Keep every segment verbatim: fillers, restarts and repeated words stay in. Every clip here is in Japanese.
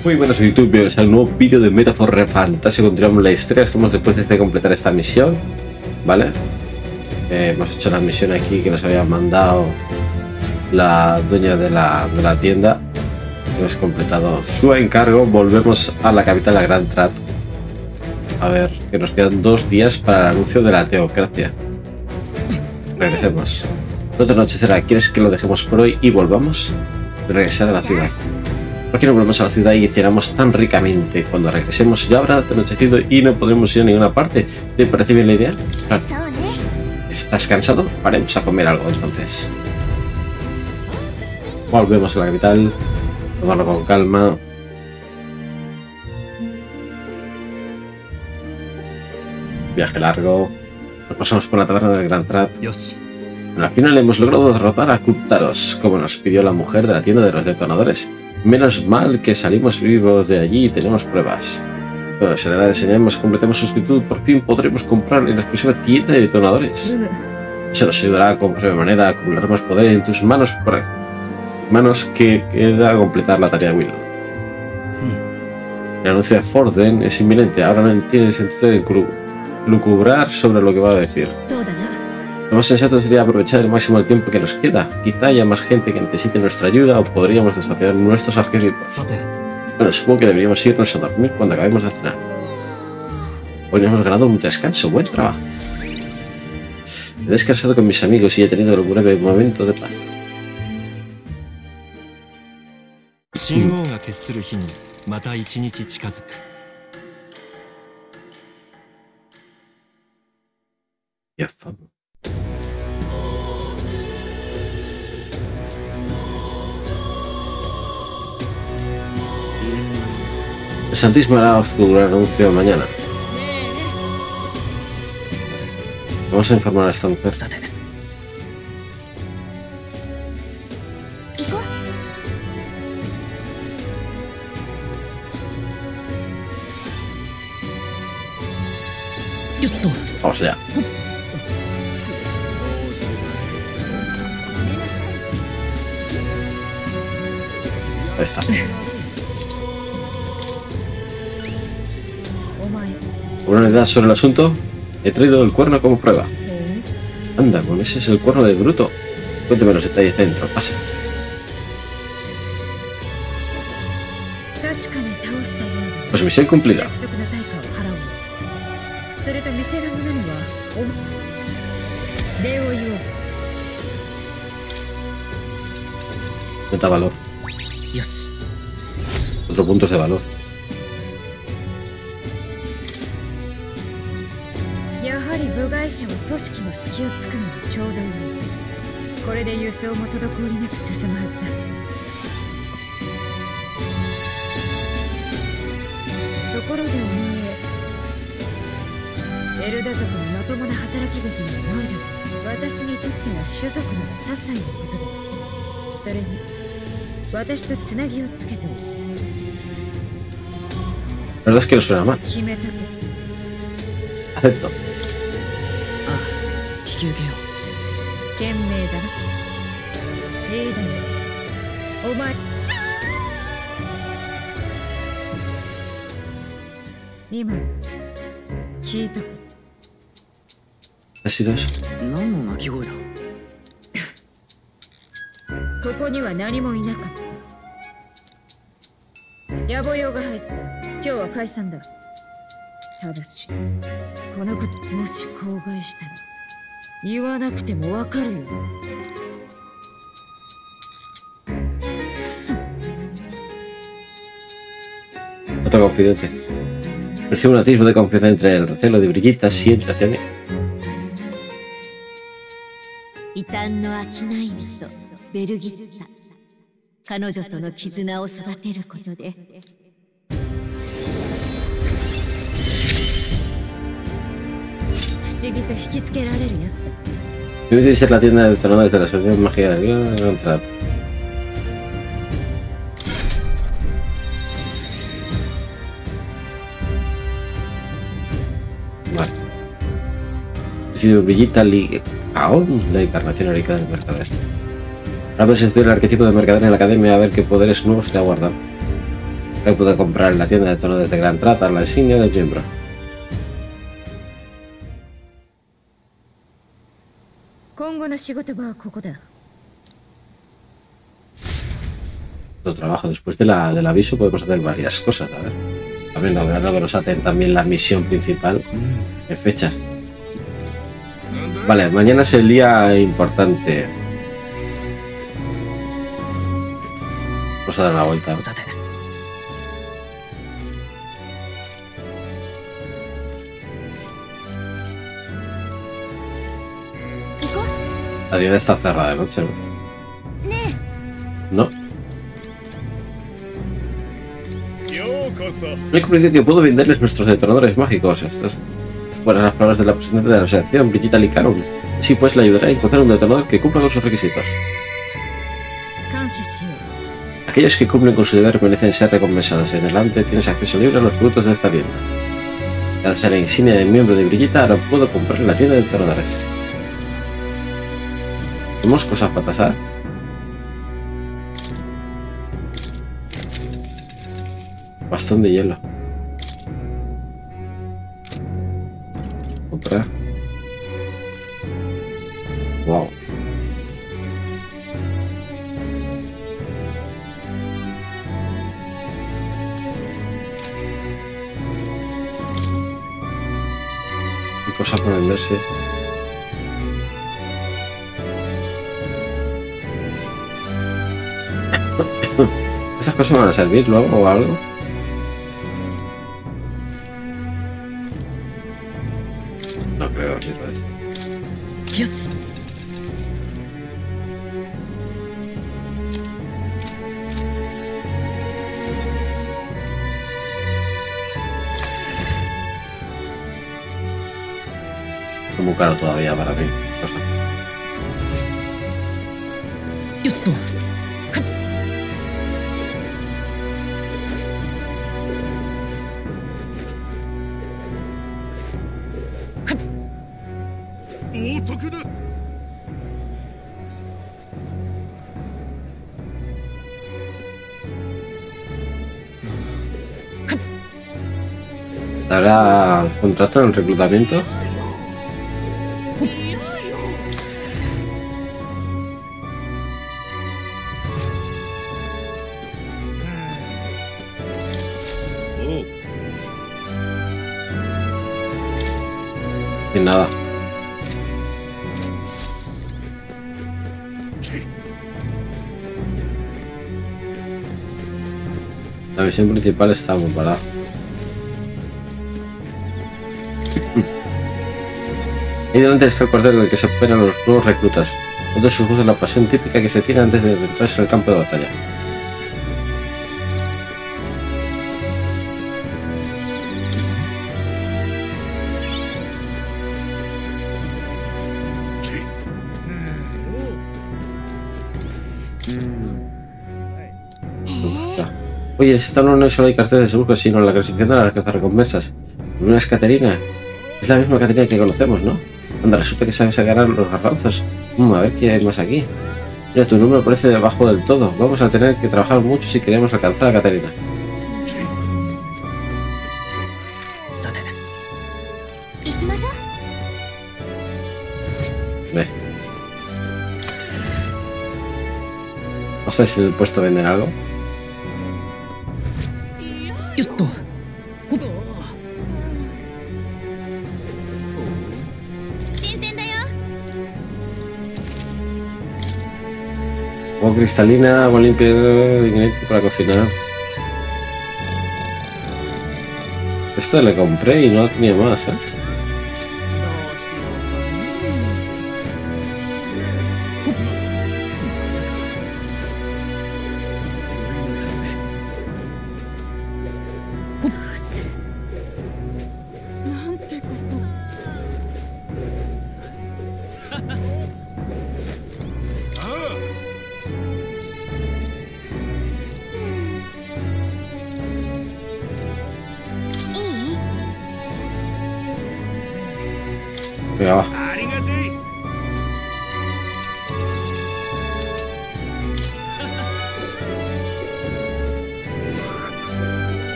Muy buenas YouTube, bienvenidos al nuevo vídeo de Metaphor Fantasy. Continuamos la historia, estamos después de completar esta misión, ¿vale? Eh, hemos hecho la misión aquí que nos había mandado la dueña de la, de la tienda. Hemos completado su encargo, volvemos a la capital, la Grand Trat. A ver, que nos quedan dos días para el anuncio de la teocracia. Regresemos. No te anochecerá, ¿quieres que lo dejemos por hoy y volvamos? Regresar a la ciudad. ¿Por qué no volvemos a la ciudad y cenamos tan ricamente? Cuando regresemos ya habrá anochecido y no podremos ir a ninguna parte. ¿Te parece bien la idea? Claro. ¿Estás cansado? Paremos a comer algo entonces. Volvemos a la capital. Tomarlo con calma. Viaje largo. Nos pasamos por la taberna del Grand Trat. Al final hemos logrado derrotar a Kuptaros, como nos pidió la mujer de la tienda de los detonadores. Menos mal que salimos vivos de allí y tenemos pruebas. Cuando se le da enseñamos, completemos solicitud, por fin podremos comprar en la exclusiva tienda de detonadores. Se nos ayudará con manera a acumular más poder en tus manos, por manos que queda completar la tarea de Will. El anuncio de Forden es inminente, ahora no tiene sentido de lucubrar sobre lo que va a decir. Lo más sensato sería aprovechar el máximo el tiempo que nos queda. Quizá haya más gente que necesite nuestra ayuda o podríamos desarrollar nuestros arquetipos. Bueno, supongo que deberíamos irnos a dormir cuando acabemos de cenar. Hoy hemos ganado un descanso, buen trabajo. He descansado con mis amigos y he tenido un breve momento de paz. Ya, fama. El Santísimo hará su anuncio mañana. Vamos a informar a esta mujer. Vamos allá. Ahí está. ¿Una novedad sobre el asunto? He traído el cuerno como prueba. Anda, con ese es el cuerno de Bruto. Cuéntame los detalles dentro, pasa. Pues misión cumplida. Meta valor. Otro puntos de valor. La verdad es que no suena mal. Acepto. ¿Ha sido eso? Otro confidente. Percibe un atisbo de confianza entre el recelo de Brigitte y entre hacia mí. Debe ser la tienda de detonadores de la Asociación de Magia de Grand Trat. Vale. He sido Brigitte Ligeaon, la encarnación heroica del mercader. Ahora puedes estudiar el arquetipo del mercader en la academia a ver qué poderes nuevos te aguardan. que pude comprar en la tienda de tornadores de Grand Trata la insignia del miembro. Nuestro trabajo después de la, del aviso podemos hacer varias cosas, a ver. También lograr que nos aten también la misión principal en fechas. Vale, mañana es el día importante. Vamos a dar una vuelta. La tienda está cerrada de noche, ¿no? No. Me he comprendido que puedo venderles nuestros detonadores mágicos. Estos fueron las palabras de la presidenta de la asociación, Brigitte Licaron. Así pues, le ayudará a encontrar un detonador que cumpla con sus requisitos. Aquellos que cumplen con su deber merecen ser recompensados. En adelante tienes acceso libre a los productos de esta tienda. Gracias a la insignia de miembro de Brigitte, ahora puedo comprar en la tienda de detonadores. ¿Tenemos cosas para tasar? Bastón de hielo. Comprar. Wow. ¿Qué cosa para venderse? ¿Estas cosas me van a servir luego o algo? No creo que lo es. Es muy caro todavía para mí. Cosa. ¿Habrá contrato en el reclutamiento? Sin nada. La misión principal está muy parada. Ahí delante está el cuartel en el que se esperan los nuevos reclutas. Note sus voces la pasión típica que se tiene antes de adentrarse en el campo de batalla. Oye, esta no es solo hay carteles de busca, sino la clasificación de las recompensas. ¿No es Caterina? Es la misma Caterina que conocemos, ¿no? Anda, resulta que sabes sacar los garbanzos. Mm, a ver qué hay más aquí. Mira, tu número aparece debajo del todo. Vamos a tener que trabajar mucho si queremos alcanzar a Caterina. Ve. No sé si en el puesto venden algo. Agua cristalina, agua limpia ingrediente para cocinar. Esto le compré y no tenía más, ¿eh? Venga, va.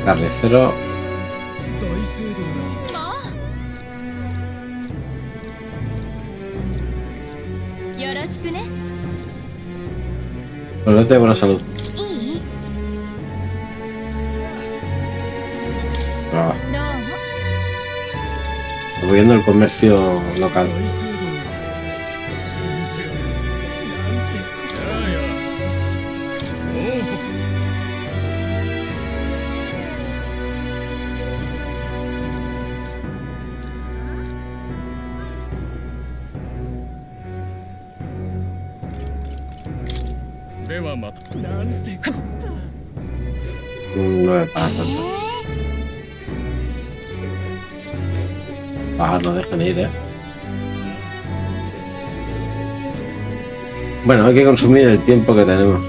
Carnicero. Colete de buena salud. Ah. Moviendo el comercio local. No es para tanto. Ah, no dejan ir, eh. Bueno, hay que consumir el tiempo que tenemos.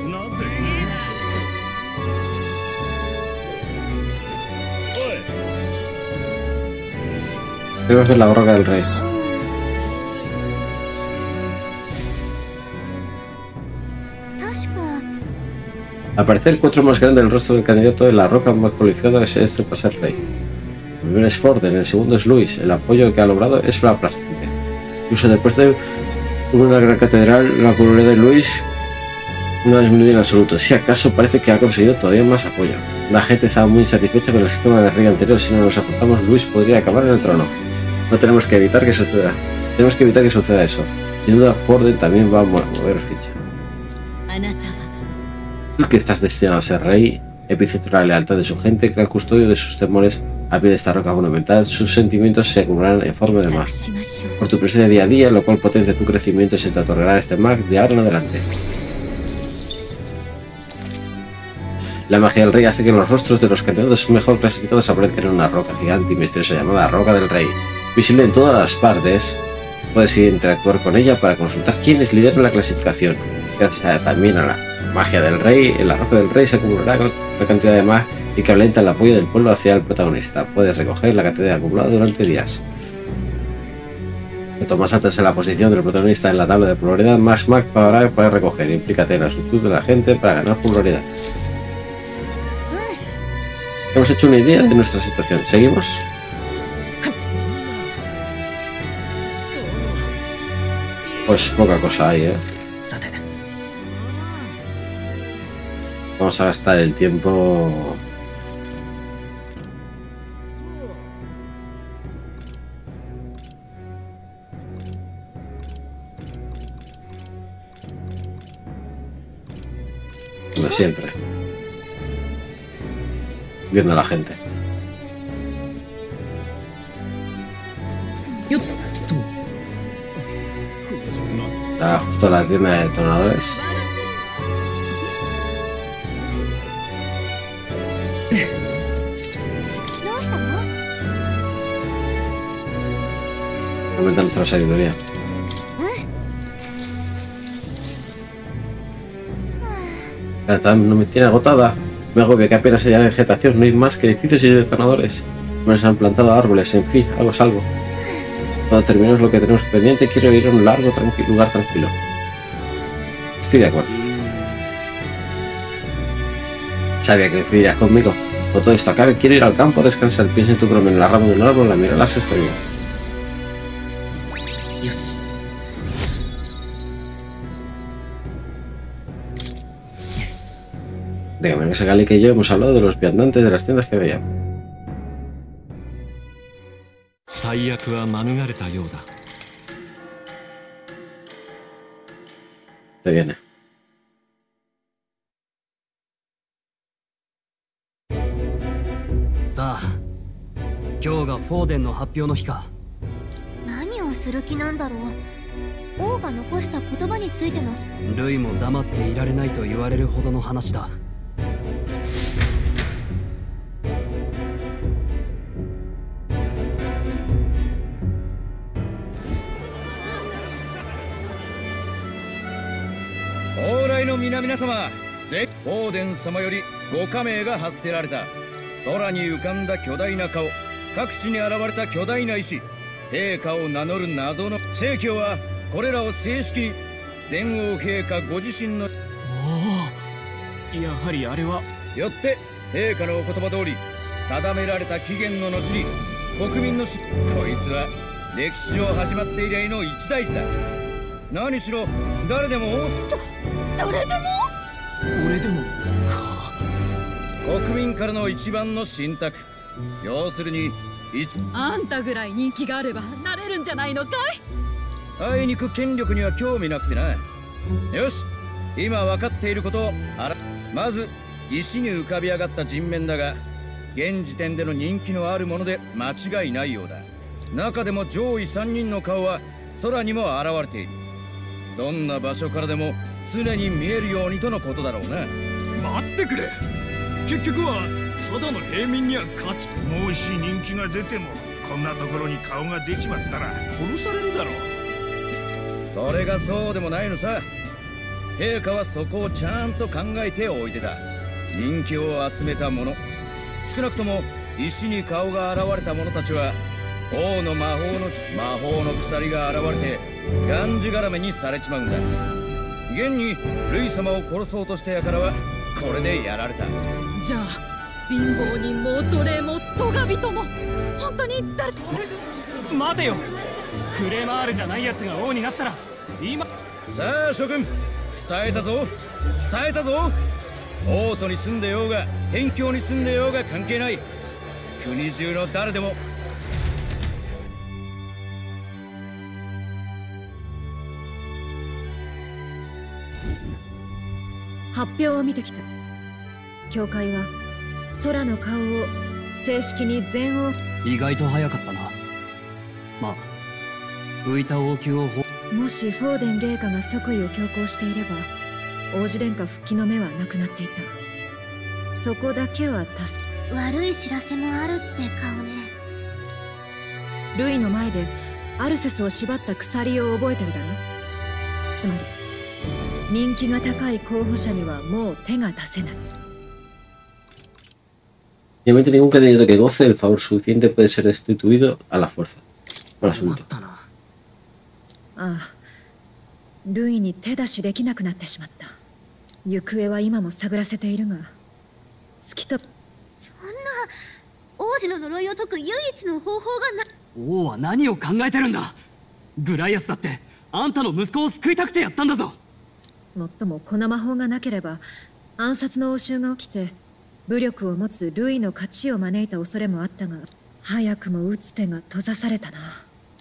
Quiero hacer la roca del rey. Al parecer, el cuatro más grande del rostro del candidato de la roca más cualificado es este para ser rey. El primero es Ford, en el segundo es Luis. El apoyo que ha logrado es aplastante. Incluso después de una gran catedral, la popularidad de Luis no ha disminuido en absoluto. Si acaso parece que ha conseguido todavía más apoyo. La gente estaba muy insatisfecha con el sistema de rey anterior. Si no nos esforzamos, Luis podría acabar en el trono. No tenemos que evitar que suceda. Tenemos que evitar que suceda eso. Sin duda, Ford también va a mover ficha. Tú que estás destinado a ser rey, epicentro de la lealtad de su gente, gran custodio de sus temores, a pie de esta roca monumental, sus sentimientos se acumularán en forma de mag. Por tu presencia día a día, lo cual potencia tu crecimiento y se te otorgará este mag de ahora en adelante. La magia del rey hace que los rostros de los candidatos mejor clasificados aparezcan en una roca gigante y misteriosa llamada Roca del Rey. Visible en todas las partes, puedes interactuar con ella para consultar quiénes lideran la clasificación. Gracias también a la magia del rey, en la roca del rey se acumulará una cantidad de mag y que alenta el apoyo del pueblo hacia el protagonista. Puedes recoger la cantidad acumulada durante días. Cuanto más alta sea la posición del protagonista en la tabla de popularidad, más mag para poder recoger. Implícate en la solicitud de la gente para ganar popularidad. Hemos hecho una idea de nuestra situación. ¿Seguimos? Pues poca cosa hay, ¿eh? Vamos a gastar el tiempo. Como siempre. Viendo a la gente. Está justo la tienda de detonadores. Aumenta nuestra sabiduría. No me tiene agotada. Me agobia que apenas haya vegetación. No hay más que edificios y detonadores. Me han plantado árboles. En fin, algo es algo. Cuando terminemos lo que tenemos pendiente, quiero ir a un largo tranqui- lugar tranquilo. Estoy de acuerdo. Sabía que decidirías conmigo. Cuando todo esto acabe, quiero ir al campo a descansar. Piensa en tu broma en la rama de un árbol, la mira a las estrellas. Dígame que Segali que yo hemos hablado de los viandantes de las tiendas que veíamos. Te viene. Sa, hoyがフォーデンの発表の日か。 何をする気なんだろう。王が残した言葉についての。 ルイも黙っていられないと言われるほどの話だ。 往来の皆々様、ゼ・フォーデン様よりご加盟が発せられた。空に浮かんだ巨大な顔、各地に現れた巨大な石、陛下を名乗る謎の正教はこれらを正式に前王陛下ご自身の。おお、やはりあれは。よって陛下のお言葉通り、 定められた期限の後に国民のしこいつは歴史上始まって以来の一大事だ。何しろ誰でも誰でも俺でも国民からの一番の信託、要するにあんたぐらい人気があればなれるんじゃないのかい。 あいにく権力には興味なくてな。よし、今分かっていることをあらまず石に浮かび上がった人面だが、現時点での人気のあるもので間違いないようだ。中でも上位さんにんの顔は空にも現れている。どんな場所からでも常に見えるようにとのことだろうな。 待ってくれ、結局はただの平民には勝ち。もし人気が出てもこんなところに顔が出ちまったら殺されるだろう。 それがそうでもないのさ。陛下はそこをちゃんと考えておいてた。人気を集めた者、少なくとも石に顔が現れた者たちは王の魔法の魔法の鎖が現れてがんじがらめにされちまうんだ。現にルイ様を殺そうとした輩はこれでやられた。 じゃあ貧乏人も奴隷もトガ人も本当に誰待てよ、クレマールじゃないやつが王になったら今さあ諸君、伝えたぞ伝えたぞ。王都に住んでようが辺境に住んでようが関係ない。国中の誰でも発表を見てきた。教会は空の顔を正式に全王。 意外と早かったな。まあ浮いた王宮をもしフォーデン陛下が即位を強行していれば王子殿下復帰の目はなくなっていた。そこだけは助け。 悪い知らせもあるって顔ね。 ルイの前でアルセスを縛った鎖を覚えてるだろ。つまり人気が高い候補者にはもう手が出せない。 Obviamente ningún candidato que goce del favor suficiente puede ser destituido a la fuerza. Buen asunto. ああ、ルイに手出しできなくなってしまった。行方は今も探らせているが、突きと。 そんな王子の呪いを解く唯一の方法がな。 王は何を考えてるんだ。ブライアスだってあんたの息子を救いたくてやったんだぞ。 もっともこの魔法がなければ暗殺の応酬が起きて武力を持つルイの勝ちを招いた恐れもあったが、早くも打つ手が閉ざされたな。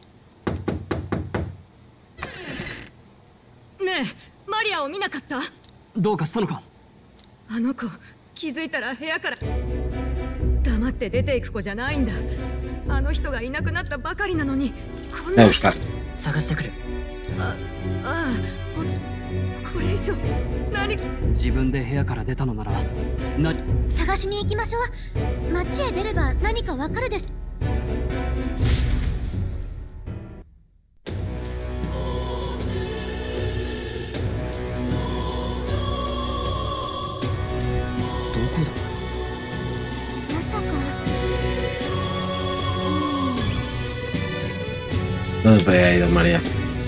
ねえ、マリアを見なかった？ どうかしたのか？ あの子、気づいたら部屋から黙って出ていく子じゃないんだ。あの人がいなくなったばかりなのにこんな。 探してくる。 あ、ああ、これ以上何。 自分で部屋から出たのならな。 探しに行きましょう。街へ出れば何かわかるです。 どこだ？ まさか。 ¿Dónde podría haber ido María?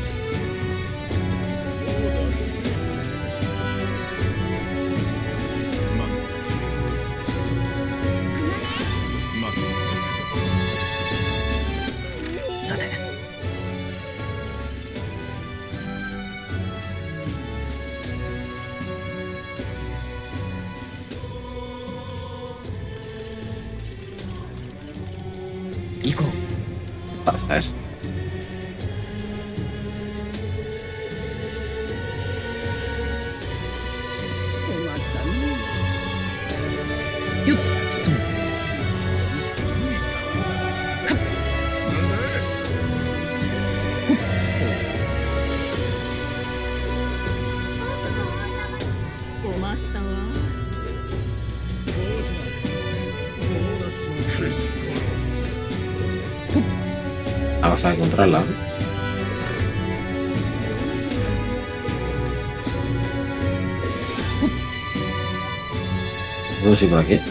Hasta eso. Vamos a encontrarla. Vamos a ir por aquí.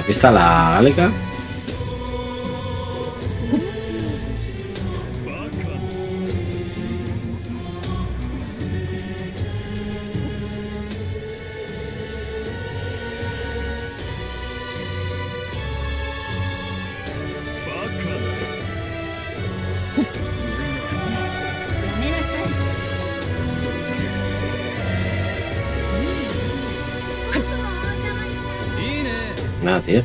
Aquí está la Galega. Nada, tío.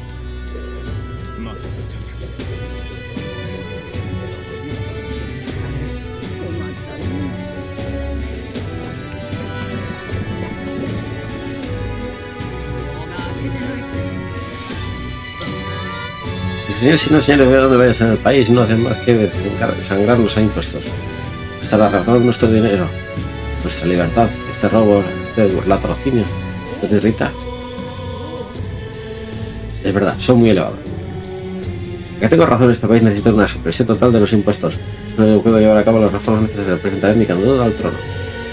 El señor, si no, señores, ve dónde vayas en el país, no hacen más que desangrarnos a impuestos. Estará arreglando nuestro dinero, nuestra libertad, este robo, este latrocinio. ¿No te irrita? Es verdad, son muy elevados. Que tengo razón, este país necesita una supresión total de los impuestos. Solo puedo llevar a cabo las reformas necesarias. Presentaré mi candidatura al trono.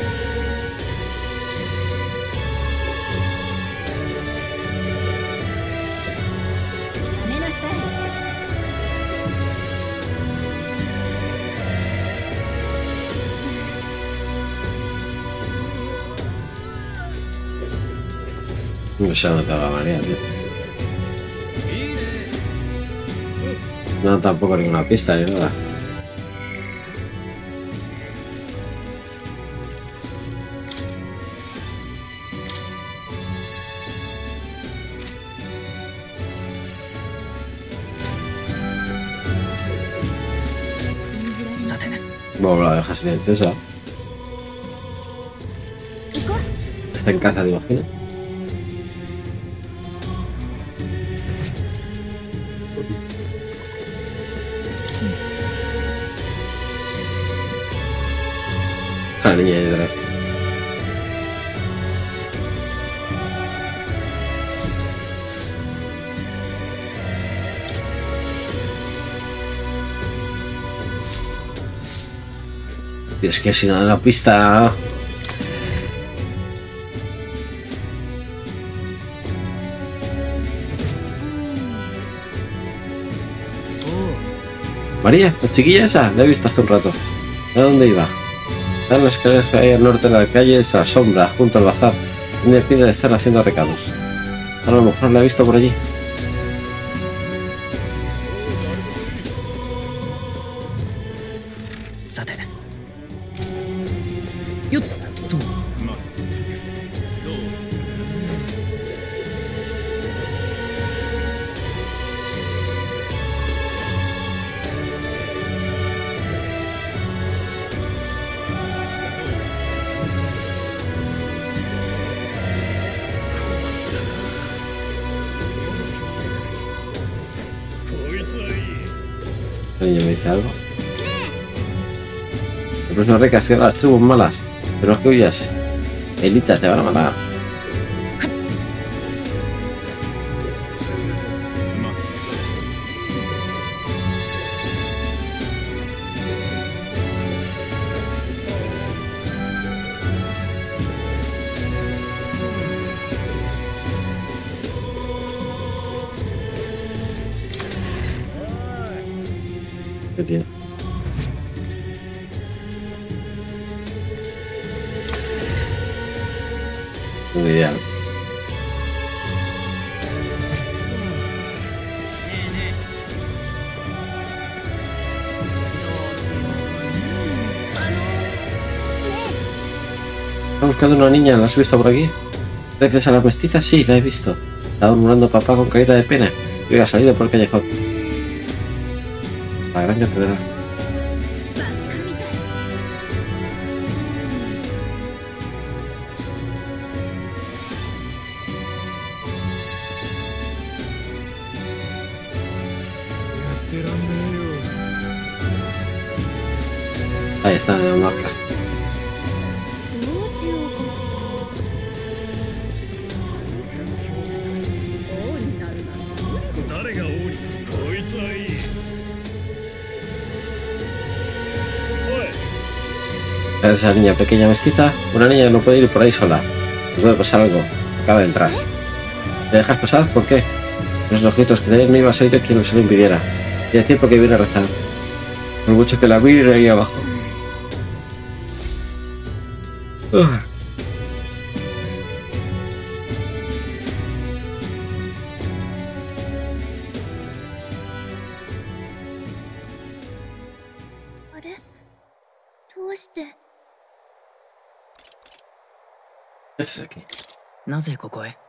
No sé dónde te va a María, tío. No, tampoco ninguna pista ni nada. Bueno, la deja silenciosa. Está en casa, ¿te imaginas? La niña de detrás. Es que si no da la pista. María, la chiquilla esa, la he visto hace un rato. ¿A dónde iba? En las escaleras ahí al norte de la calle es la sombra, junto al bazar. Me pide de estar haciendo recados. A lo mejor la he visto por allí. El niño me dice algo. Pues no recastiga a las tribus malas. Pero es que huyas. Elita, te van a matar. ¿Qué tiene? Una idea. Está buscando una niña, ¿la has visto por aquí? ¿Refieres a la mestiza? Sí, la he visto. Estaba murmurando papá con carita de pena. Creo que ha salido por el callejón. La gran catedral. Ahí está la marca. Esa niña pequeña mestiza, una niña que no puede ir por ahí sola. No puede pasar algo. Acaba de entrar. ¿Me dejas pasar? ¿Por qué? Los ojitos que tenía no iba a ser yo quien se lo impidiera. Ya tiempo que viene a rezar. Por mucho que la mire ahí abajo. Uh. ¿Qué haces aquí? なぜここへ？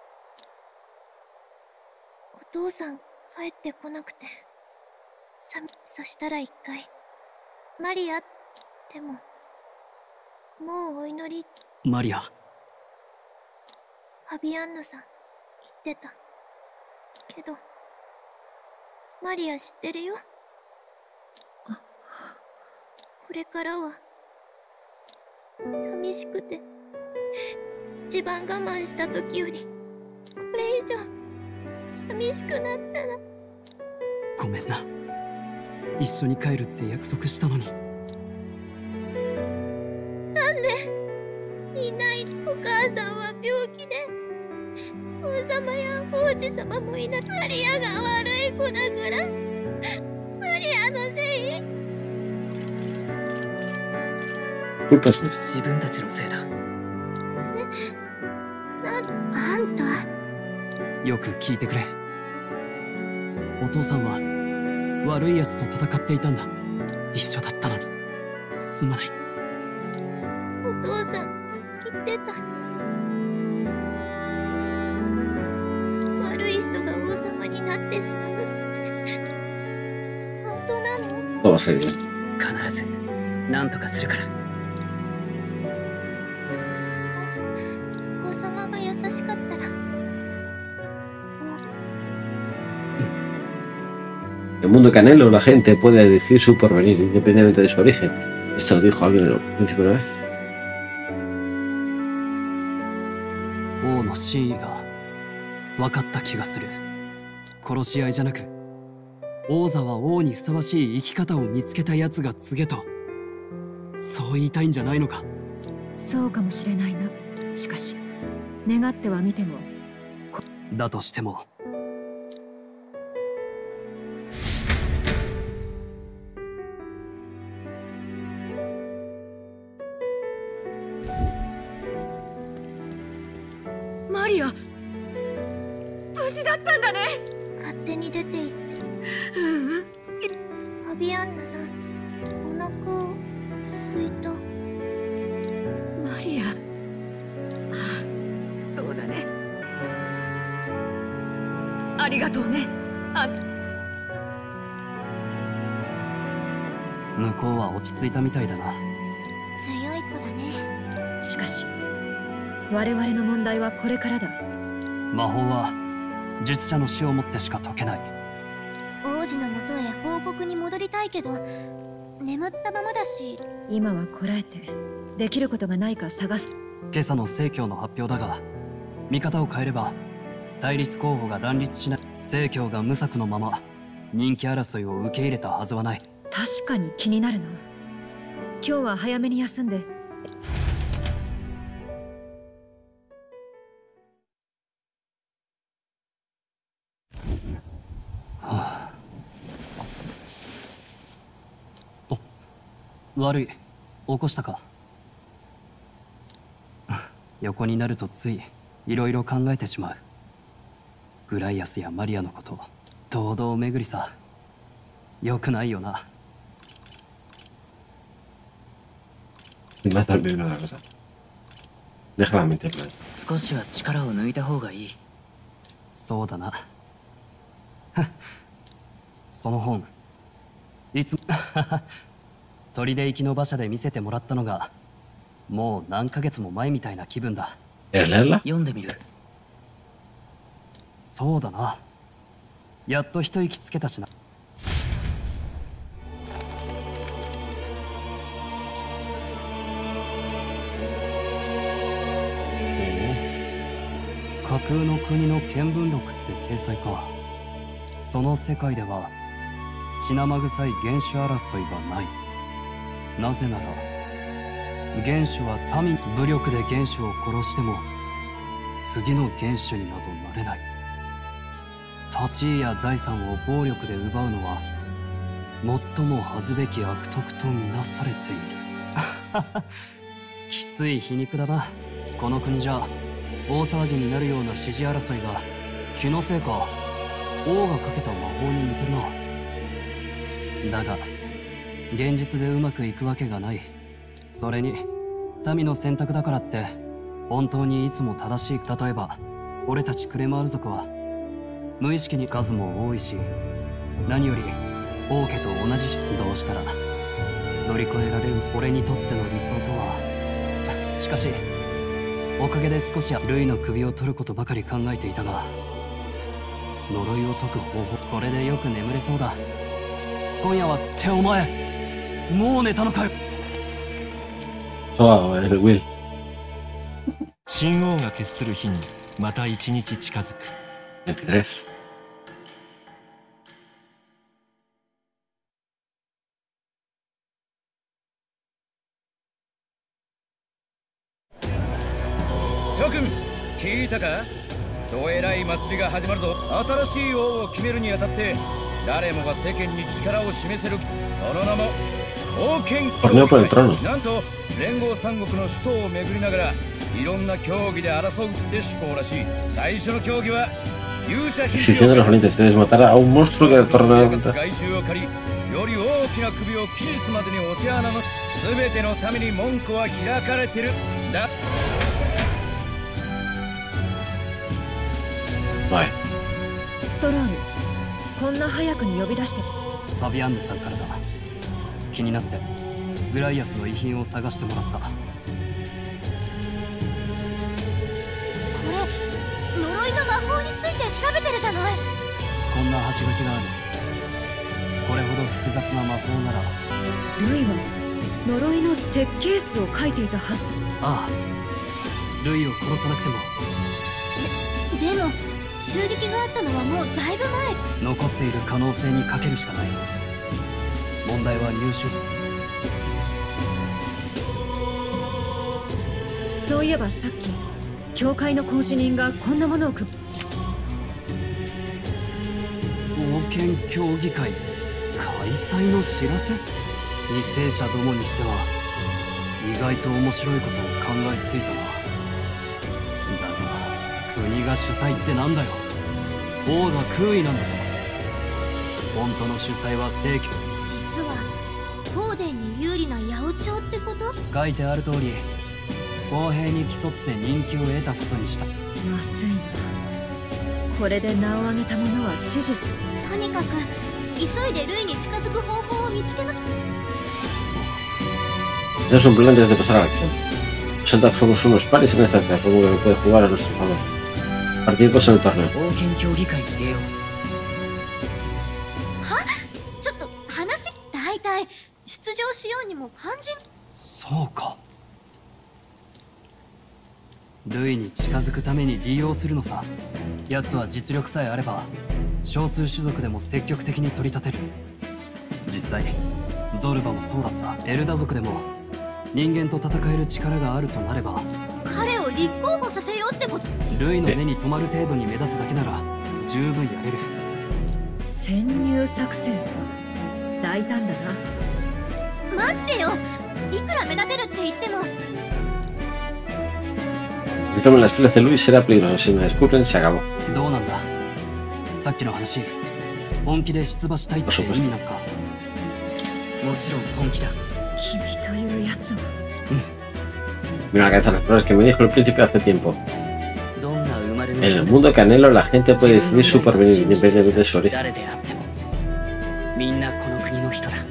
お父さん帰ってこなくて、さそしたら一回マリアでももうお祈り。 マリア。 ファビアンヌさん言ってたけど、マリア知ってるよ。これからは寂しくて一番我慢した時よりこれ以上寂しくなったら。 ごめんな。一緒に帰るって約束したのに。 なんでいないお母さんは病気で、王様や王子様もいない。マリアが悪い子だから。マリアのせい。 自分たちのせいだ。 あんたよく聞いてくれ。お父さんは悪いやつと戦っていたんだ。一緒だったのにすまない。 お父さん言ってた。悪い人が王様になってしまうって本当なの？ どうせね。 必ず何とかするから。 王様が優しかったら。 En el mundo Canelo, la gente puede decidir su porvenir independientemente de su origen. Esto lo dijo alguien al principio una vez. 王の真意が分かった気がする。殺し合いじゃなく、王座は王にふさわしい生き方を見つけたやつが告げと、そう言いたいんじゃないのか。 そうかもしれないな。しかし願ってはみても。 だとしてもマリア、無事だったんだね。 勝手に出て行って。 ううん。 ファビアンナさん、お腹空いた。 マリア。ああ、そうだね。ありがとうね。あ、 向こうは落ち着いたみたいだな。 強い子だね。 しかし我々の問題はこれからだ。 魔法は術者の死をもってしか解けない。 王子のもとへ報告に戻りたいけど眠ったままだし。 今はこらえてできることがないか探す。 今朝の正教の発表だが、見方を変えれば対立候補が乱立しない。正教が無策のまま人気争いを受け入れたはずはない。 確かに気になるな。今日は早めに休んで。 はあ、お、悪い。起こしたか？横になるとついいろいろ考えてしまう。グライアスやマリアのこと、堂々巡りさ。よくないよな。少しは力を抜いた方がいい。そうだな。その本、いつも砦行きの馬車で見せてもらったのがもう何ヶ月も前みたいな気分だ。読んでみる。そうだな。やっと一息つけたしな。架空の国の見聞録って体裁か。その世界では血生臭い原種争いがない。なぜなら原種は民、武力で原種を殺しても次の原種になどなれない。 土地や財産を暴力で奪うのは最も恥ずべき悪徳とみなされている。きつい皮肉だな。この国じゃ大騒ぎになるような支持争いが気のせいか王がかけた魔法に似てるな。だが現実でうまくいくわけがない。それに民の選択だからって本当にいつも正しい。例えば俺たちクレマール族は無意識に数も多いし、何より王家と同じし、どうしたら乗り越えられる俺にとっての理想とは。しかしおかげで少しルイの首を取ることばかり考えていたが、呪いを解く方法、これでよく眠れそうだ。今夜はってお前もう寝たのかよ。 そう、el Will。 神王が決する日にまた一日近づく。 にじゅうさん。 諸君、聞いたか？どえらい祭りが始まるぞ。新しい王を決めるにあたって誰もが世間に力を示せる、その名も王権協議会。なんと連合三国の首都を巡りながらいろんな競技で争うって趣向らしい。最初の競技は勇者必要。Existiendo los valientes debes matar a un monstruo que torna。 外周を借り、より大きな首を期日までにお世話なの。すべてのために門戸は開かれてるんだ。 はい。 ストロール、こんな早くに呼び出して。 ファビアンヌさんからだ。気になってグライアスの遺品を探してもらった。これ呪いの魔法について調べてるじゃない。 こんな端書きがある。これほど複雑な魔法なら。 ルイは呪いの設計図を書いていたはず。 ああ、ルイを殺さなくても。 ででも襲撃があったのはもうだいぶ前。 残っている可能性にかけるしかない。問題は入手。 そういえばさっき教会の講師人がこんなものをく王権協議会開催の知らせ。為政者どもにしては意外と面白いことを考えついたな。だが国が主催ってなんだよ。王が空位なんだぞ。本当の主催は正規。 実はフォーデンに有利な八百長ってこと？ 書いてある通り公平に競って人気を得たことにした。 まずいな。これで名を挙げた者は支持する。 とにかく急いでルイに近づく方法を見つけな。 Es un plan antes de pasar a la acción. Nosotros somos unos pares en esta estancia, como que puede jugar a nuestro favor. Participamos en el torneo. 王権協議会に出よう。 は？ちょっと話。大体出場しようにも肝心。 そうか。ルイに近づくために利用するのさ。奴は実力さえあれば少数種族でも積極的に取り立てる。実際ゾルバもそうだった。エルダ族でも人間と戦える力があるとなれば彼を立候補させようってこと。 ルイの目に留まる程度に目立つだけなら十分やれる。 潜入作戦大胆だな。 待ってよ、いくら目立てるって言っても。 Si toman las filas de Luis será peligroso. Si me descubren, se acabó. どうなんださっきの話。本気で出馬したいって意味なんか。もちろん本気だ。 君というやつは。 Mira la cabeza de las palabras que me dijo el príncipe hace tiempo. En el mundo Canelo la gente puede decidir su porvenir independientemente de su origen. みんなこの国の人だ。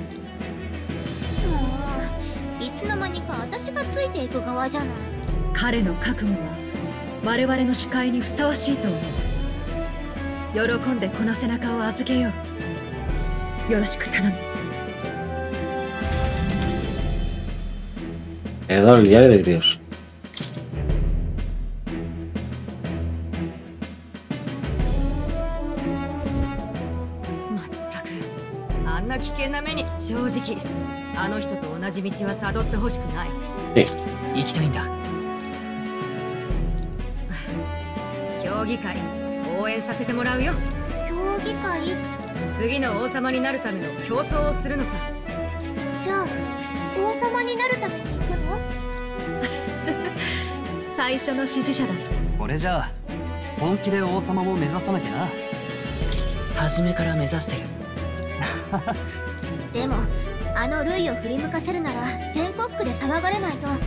いつの間にか私がついていく側じゃない。 彼の覚悟は我々の視界にふさわしいと思う。喜んでこの背中を預けよう。よろしく頼む。 He dado el diario de Grios. まったくあんな危険な目に。正直あの人と同じ道は辿ってほしくない。 え行きたいんだ。 協議会応援させてもらうよ。 機会。 次の王様になるための競争をするのさ。 じゃあ王様になるために行くの？ 最初の支持者だ。 これじゃあ本気で王様も目指さなきゃな。 初めから目指してる。 でもあのルイを振り向かせるなら全国区で騒がれないと。もう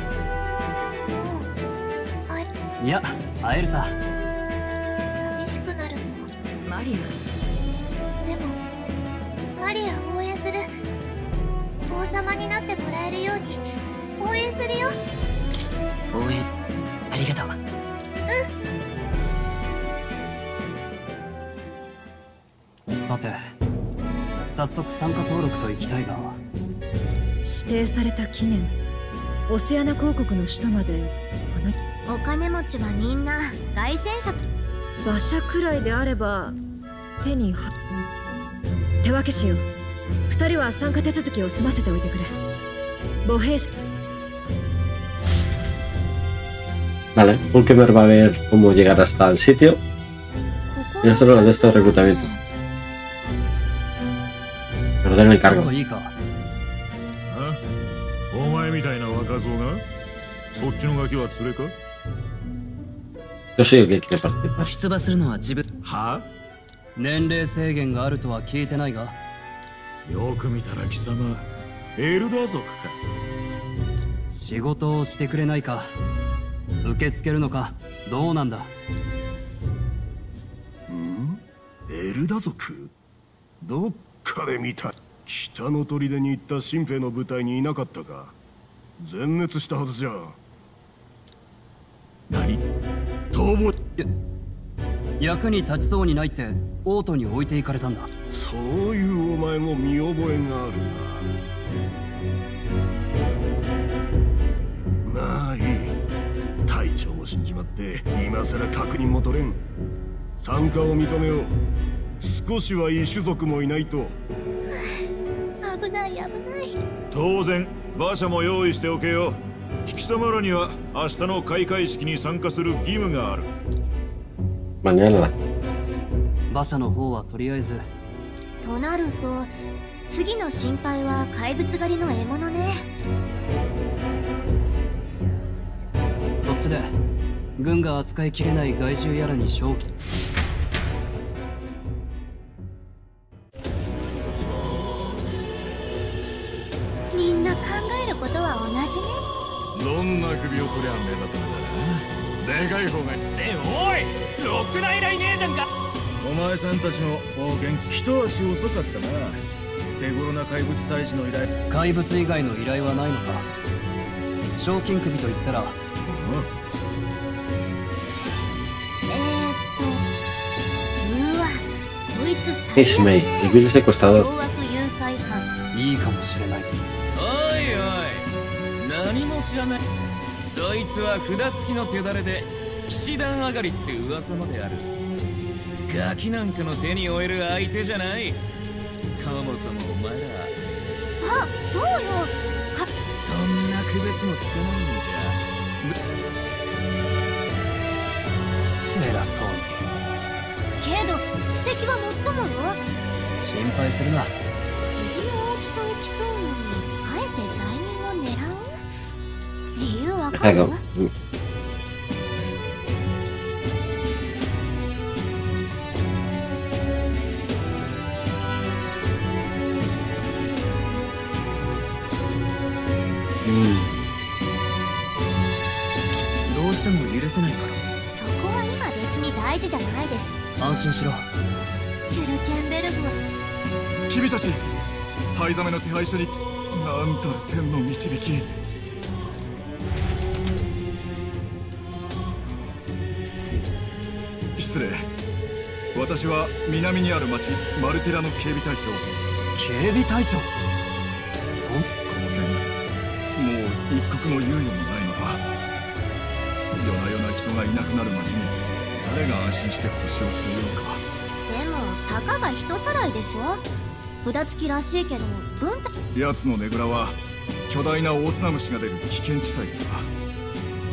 あいいや会えるさ。 寂しくなるの。 マリア。 でもマリアを応援する。王様になってもらえるように応援するよ。 応援ありがとう。 さて早速参加登録と行きたいが。 指定された期限、オセアナ公国の首都までこのお金持ちはみんな凱旋者。 馬車くらいであれば手には手分けしよう。二人は参加手続きを済ませておいてくれ。母兵士。 Vale, Ulkemer va a ver cómo llegar hasta el sitio. Y nosotros lo de este reclutamiento. Pero den el encargo. Yo soy el que quiere participar. 出馬するのは自分。 は？ 年齢制限があるとは聞いてないが。 よく見たら貴様、エルダー族か。 仕事をしてくれないか。 受け付けるのかどうなんだ。 ん？エルダ族？どっかで見た。北の砦に行った新兵の部隊にいなかったか。全滅したはずじゃ。何？逃亡？ 役に立ちそうにないってオートに置いていかれたんだ。 そういうお前も見覚えがあるな。まあいい。 隊長も死んじまって今さら確認も取れん。参加を認めよう。少しはいい種族もいないと。 危ない危ない。 当然馬車も用意しておけよ。貴様らには明日の開会式に参加する義務がある。 Mañana. 馬車の方はとりあえず。 となると次の心配は怪物狩りの獲物ね。 そっちで軍が扱いきれない害獣やらに勝負。 みんな考えることは同じね。 どんな首を取りゃ目立つのだな。でかい方がいい。 っておい、ろくな依頼ねえじゃんか。 お前さんたちも冒険一足遅かったな。手頃な怪物退治の依頼。 怪物以外の依頼はないのか。賞金首と言ったら。 Es May, el vil secuestrador. いいかもしれない。 おいおい、何も知らない。そいつは札付きの手だれで騎士団上がりって噂まである。ガキなんかの手に負える相手じゃない。そもそもお前ら。 あ、そうよ。かそんな区別もつかないんじゃ。 偉そうに。 けど知的はもっともよ。 心配するな。 首の大きさを競うのにあえて罪人を狙う理由わかる？ どうしても許せないから。 そこは今別に大事じゃないでしょ。 安心しろ。 ヒュルケンベルグは君たち灰ザメの手配書に何たる天の導き。失礼。私は南にある町マルテラの警備隊長。 警備隊長。そんこの件もう一刻の猶予もないのだ。 夜な夜な人がいなくなる町に誰が安心して腰を据えようか。 でもたかが人さらいでしょ。札付きらしいけど軍隊。 奴のねぐらは巨大なオオスナムシが出る危険地帯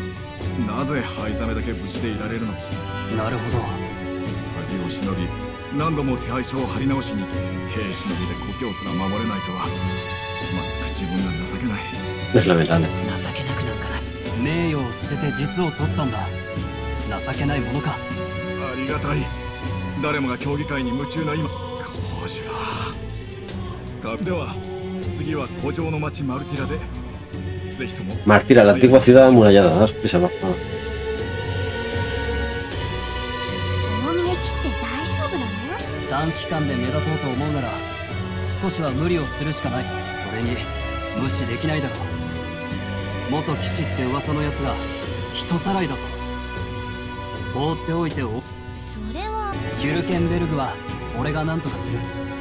だ。なぜ灰ザメだけ無事でいられるのか。 なるほど。 恥を忍び何度も手配書を貼り直しに兵士の身で故郷すら守れないとは全く自分が情けない。 Es lamentable. 情けなくなんかない。 名誉を捨てて実を取ったんだ。情けないものか。 ありがたい。誰もが競技会に夢中な今。コージュラ。では次は古城の町マルティラでぜひとも。 Martira, la antigua ciudad amurallada. Daos prisa, va. 短期間で目立とうと思うなら少しは無理をするしかない。それに無視できないだろう。元騎士って噂のやつが人さらいだぞ。放っておいてお。 それはヒュルケンベルグは俺が何とかする。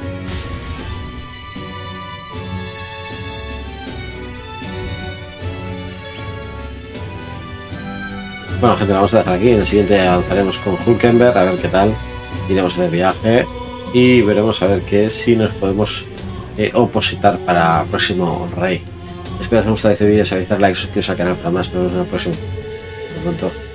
Bueno, gente, vamos a dejar aquí. En el siguiente avanzaremos con Hulkenberg, a ver qué tal. Iremos de viaje y veremos a ver qué si nos podemos eh, opositar para el próximo rey. Espero que os haya gustado este vídeo, si like, suscribiros al canal para más. Nos vemos en el próximo. Hasta pronto.